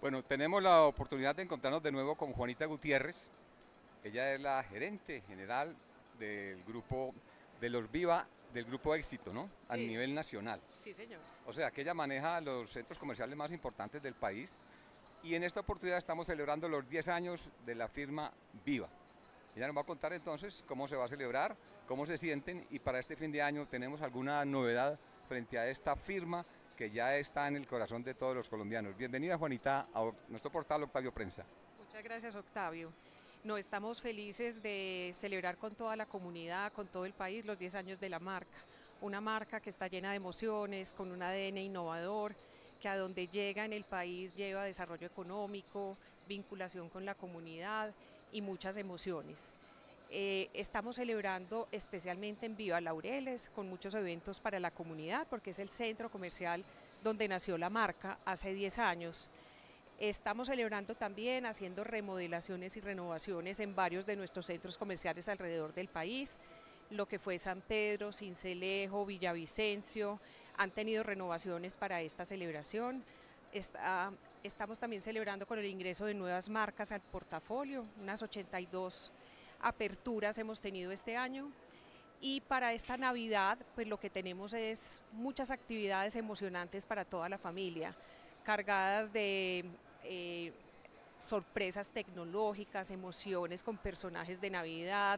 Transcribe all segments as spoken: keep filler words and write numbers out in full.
Bueno, tenemos la oportunidad de encontrarnos de nuevo con Juanita Gutiérrez. Ella es la gerente general del grupo de los Viva, del grupo Éxito, ¿no? A Sí, nivel nacional. sí, señor. O sea, que ella maneja los centros comerciales más importantes del país. Y en esta oportunidad estamos celebrando los diez años de la firma Viva. Ella nos va a contar entonces cómo se va a celebrar, cómo se sienten, y para este fin de año tenemos alguna novedad frente a esta firma que ya está en el corazón de todos los colombianos. Bienvenida, Juanita, a nuestro portal Octavio Prensa. Muchas gracias, Octavio. No, estamos felices de celebrar con toda la comunidad, con todo el país, los diez años de la marca. Una marca que está llena de emociones, con un A D N innovador, que a donde llega en el país lleva desarrollo económico, vinculación con la comunidad y muchas emociones. Eh, estamos celebrando especialmente en Viva Laureles con muchos eventos para la comunidad porque es el centro comercial donde nació la marca hace diez años. Estamos celebrando también haciendo remodelaciones y renovaciones en varios de nuestros centros comerciales alrededor del país. Lo que fue San Pedro, Sincelejo, Villavicencio, han tenido renovaciones para esta celebración. Está, estamos también celebrando con el ingreso de nuevas marcas al portafolio, unas ochenta y dos aperturas hemos tenido este año. Y para esta Navidad, pues lo que tenemos es muchas actividades emocionantes para toda la familia, cargadas de eh, sorpresas tecnológicas, emociones con personajes de Navidad,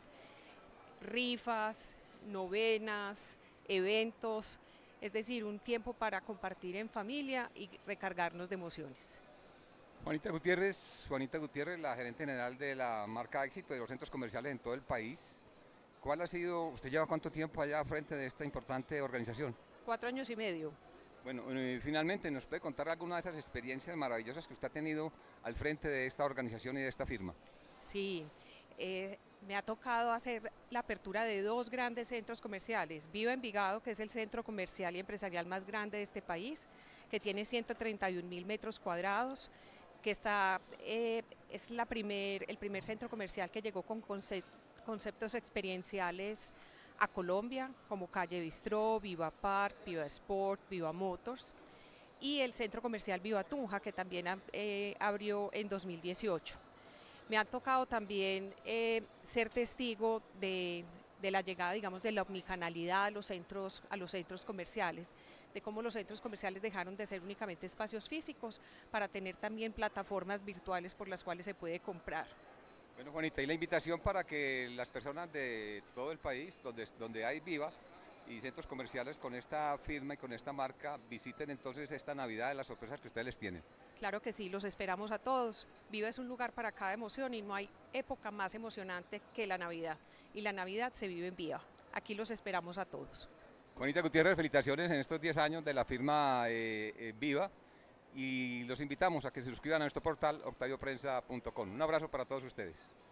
rifas, novenas, eventos, es decir, un tiempo para compartir en familia y recargarnos de emociones. Juanita Gutiérrez, Juanita Gutiérrez, la gerente general de la marca Éxito de los centros comerciales en todo el país. ¿Cuál ha sido, usted lleva cuánto tiempo allá frente de esta importante organización? Cuatro años y medio. Bueno, eh, finalmente, ¿nos puede contar alguna de esas experiencias maravillosas que usted ha tenido al frente de esta organización y de esta firma? Sí, eh, me ha tocado hacer la apertura de dos grandes centros comerciales. Viva Envigado, que es el centro comercial y empresarial más grande de este país, que tiene ciento treinta y un mil metros cuadrados, que está, eh, es la primer, el primer centro comercial que llegó con conceptos conceptos experienciales a Colombia, como Calle Bistró, Viva Park, Viva Sport, Viva Motors, y el centro comercial Viva Tunja, que también eh, abrió en dos mil dieciocho. Me ha tocado también eh, ser testigo de, de la llegada, digamos, de la omnicanalidad a los centros, a los centros comerciales, de cómo los centros comerciales dejaron de ser únicamente espacios físicos para tener también plataformas virtuales por las cuales se puede comprar. Bueno, Juanita, y la invitación para que las personas de todo el país, donde, donde hay Viva y centros comerciales con esta firma y con esta marca, visiten entonces esta Navidad de las sorpresas que ustedes les tienen. Claro que sí, los esperamos a todos. Viva es un lugar para cada emoción y no hay época más emocionante que la Navidad. Y la Navidad se vive en Viva. Aquí los esperamos a todos. Juanita Gutiérrez, felicitaciones en estos diez años de la firma eh, eh, Viva, y los invitamos a que se suscriban a nuestro portal octavio prensa punto com. Un abrazo para todos ustedes.